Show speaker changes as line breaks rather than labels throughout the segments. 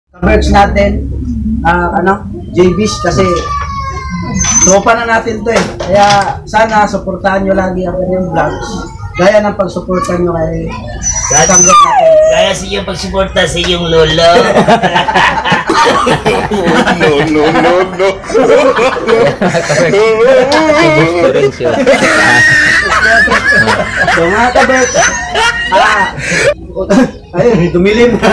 Ka-Berks natin, JB's kasi tropa na natin to eh. Kaya sana suportahan nyo lagi ang kanyang vlogs. Gaya ng pagsuportahan nyo kay Tanggap natin.
Gaya sa iyong pagsuporta sa iyong lolo.
No.
So mga ka-Berks, ay, dumilim na.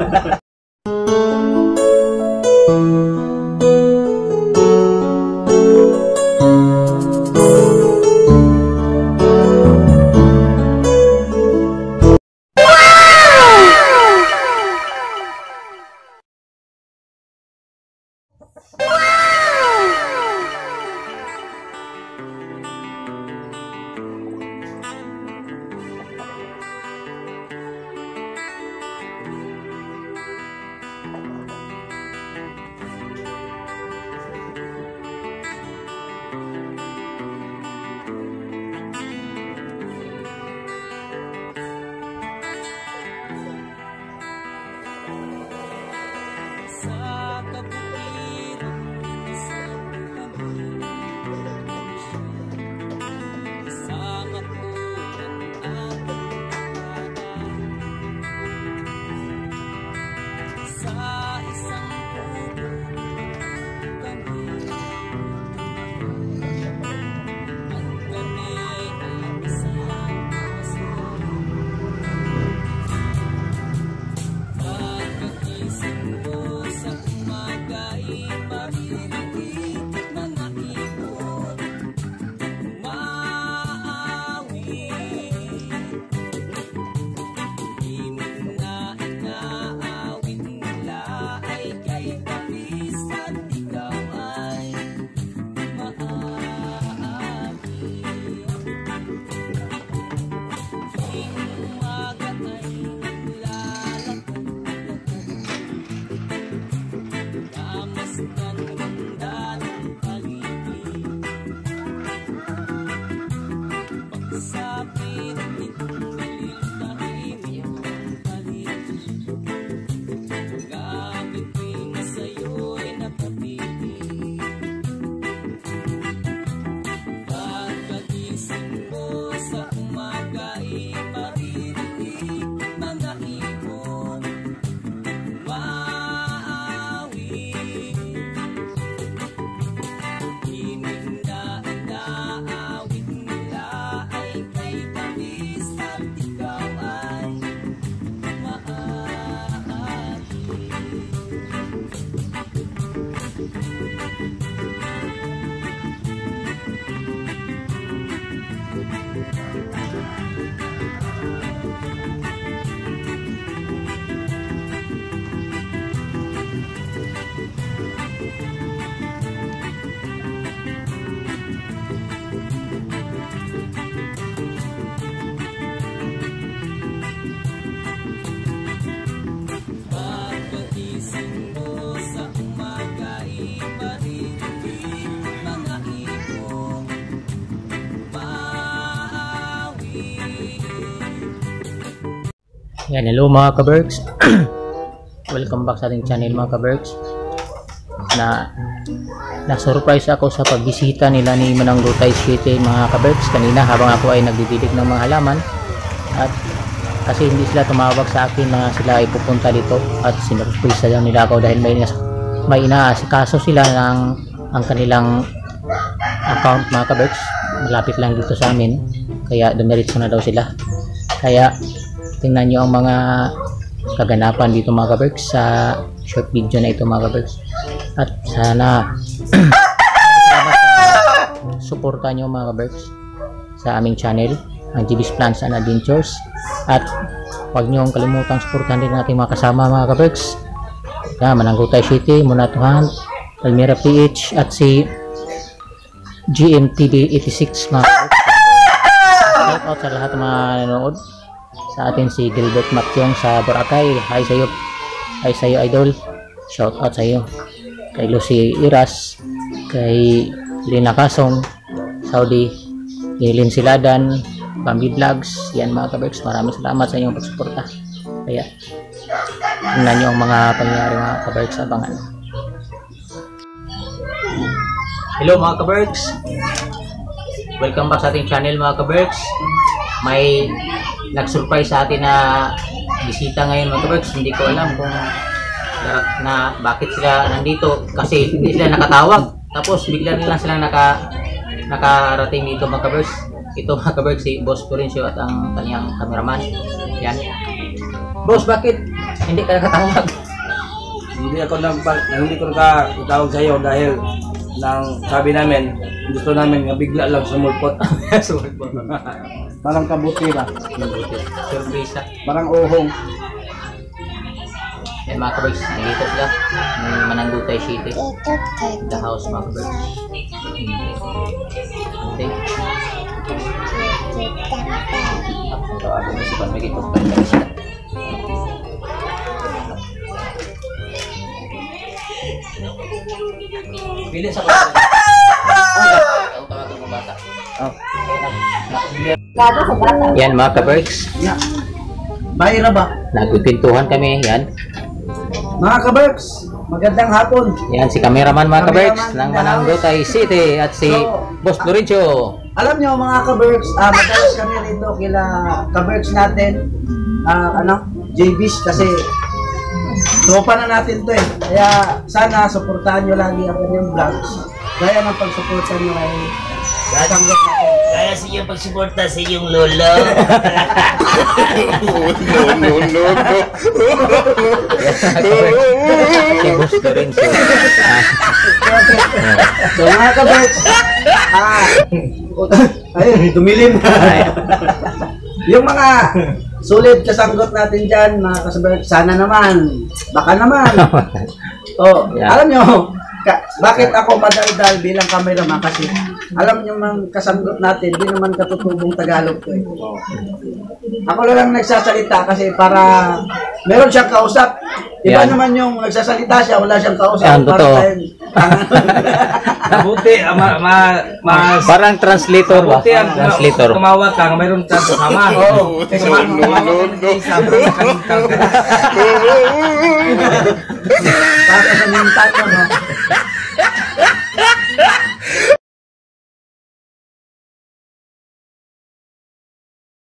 Yan, hello mga ka-Berks. Welcome back sa ating channel mga ka-Berks. Na-surprise ako sa pagbisita nila ni Manang Lutay City mga ka-Berks kanina habang ako ay nagdidilig ng mga halaman, at kasi hindi sila tumawag sa akin na sila ay pupunta dito, at sinurpresa lang nila ako dahil may inaasikaso sila ng ang kanilang account mga ka-Berks. Malapit lang dito sa amin, kaya dumiretso na daw sila. Kaya tingnan nyo ang mga kaganapan dito mga ka-Berks sa short video na ito mga ka-Berks, at sana suporta nyo mga ka-Berks sa aming channel, ang JB's Plans and Adventures, at huwag nyo kalimutang suportahan din natin mga kasama mga ka-Berks, Manang Lutay City, Munatuhan, Almira PH, at si GMTV 86 mga ka-Berks. Shout out sa lahat ng mga nanonood sa atin, si Gilbert Matyong sa Boracay, hi sa iyo idol, shout out sa iyo. Kay Lucy Iras, kay Lina Kasong Saudi, Lin Siladan, Bambi Vlogs, yan mga ka-Berks, maraming salamat sa inyong pagsuporta. Kaya tingnan nyo ang mga pangyayari mga kaberks, abangan. Hello mga kaberks, welcome back sa ating channel mga kaberks. May nag-surprise sa atin na bisita ngayon mga kaberks. Hindi ko alam kung bakit sila nandito, kasi hindi sila nakatawag, tapos bigla nilang silang nakarating dito mga kaberks. Ito mga kaberks, si Boss Florencio at ang kanyang cameraman. Yan. Boss, bakit hindi ka nakatawag?
Hindi ko nakatawag sa iyo dahil nang sabi namin, gusto namin nga bigla lang sumulpot.
Sumulpot.
Parang kabuti ba?
Surprise.
Parang uhong.
Yan mga kaberks, nandito sila ng Mananggutay City, the house mga kaberks. Okay. Tawagan mo si Pamigit kung balik sila. Bilin sa kanya. Ang tawagan mo bata. Yan mga kaberks,
Yeah. Bayra ba?
nagpipintuhan kami. Yan.
Mga kaberks, magandang hapon.
Yan si cameraman mga kaberks
Cameraman
ng
in the
Mananggutay City at si
So,
Boss Florencio.
Alam nyo mga kaberks, madalas kami rito kila kaberks natin, JBs, kasi tropa na natin to eh. Kaya sana suportahan nyo lagi ang kanyang vlogs. Gaya ng pagsuporta nyo ay katanggap natin.
Kaya sa iyong pagsuporta sa iyong lolo.
Si Boss Florencio.
So mga kaberks, ayun, tumilim. Yung mga sulit kasanggot natin dyan, mga kasaberks, sana naman, baka naman. Oh,
Yeah.
alam nyo, bakit ako madaldal bilang cameraman? Kasi alam nyo mang kasanggot natin, di naman katutubong Tagalog ko eh. Ako lang nagsasalita kasi para meron siyang kausap. Iba
Yan.
naman yung nagsasalita siya, wala siyang kausap.
Yan,
Para
totoo.
tayong
Mabuti, mas
Parang translator ba?
mabuti ang
Translator.
tumawag ka, mayroon chance kasama.
Oo.
Kasi tumawag ka ng isa, mayroon ka ng chance.
para sa mintan mo, no?